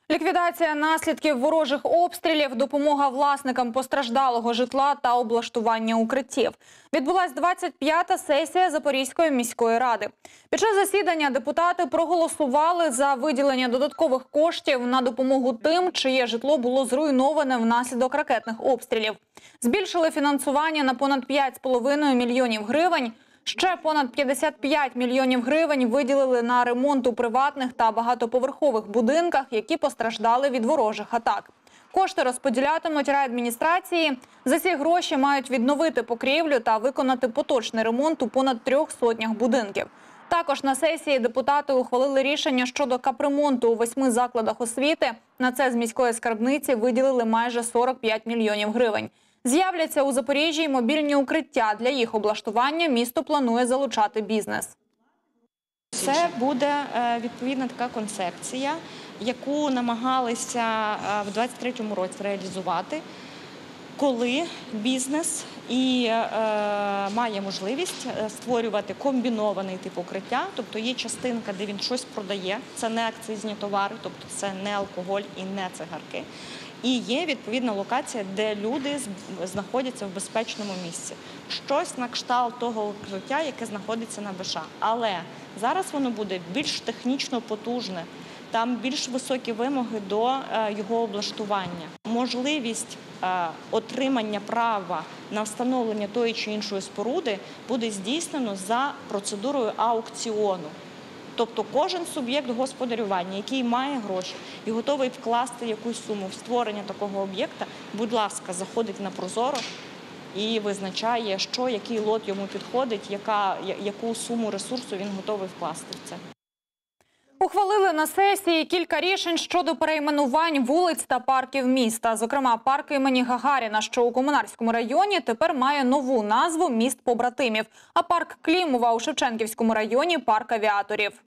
Ліквідація наслідків ворожих обстрілів, допомога власникам постраждалого житла та облаштування укриттів. Відбулась 25-та сесія Запорізької міської ради. Під час засідання депутати проголосували за виділення додаткових коштів на допомогу тим, чиє житло було зруйноване внаслідок ракетних обстрілів. Збільшили фінансування на понад 5,5 мільйонів гривень. Ще понад 55 мільйонів гривень виділили на ремонт у приватних та багатоповерхових будинках, які постраждали від ворожих атак. Кошти розподілятимуть райадміністрації. За ці гроші мають відновити покрівлю та виконати поточний ремонт у понад 300 будинків. Також на сесії депутати ухвалили рішення щодо капремонту у 8 закладах освіти. На це з міської скарбниці виділили майже 45 мільйонів гривень. З'являться у Запоріжжі й мобільні укриття. Для їх облаштування місто планує залучати бізнес. Це буде відповідна така концепція, яку намагалися в 2023 році реалізувати, коли бізнес має можливість створювати комбінований тип укриття, тобто є частинка, де він щось продає, це не акцизні товари, тобто це не алкоголь і не цигарки. І є відповідна локація, де люди знаходяться в безпечному місці. Щось на кшталт того укриття, яке знаходиться на БШ. Але зараз воно буде більш технічно потужне, там більш високі вимоги до його облаштування. Можливість отримання права на встановлення тої чи іншої споруди буде здійснено за процедурою аукціону. Тобто кожен суб'єкт господарювання, який має гроші і готовий вкласти якусь суму в створення такого об'єкта, будь ласка, заходить на Прозоро і визначає, який лот йому підходить, яку суму ресурсу він готовий вкласти в це. Ухвалили на сесії кілька рішень щодо перейменувань вулиць та парків міста. Зокрема, парк імені Гагаріна, що у Комунарському районі, тепер має нову назву «Міст побратимів», а парк Клімова у Шевченківському районі – «Парк авіаторів».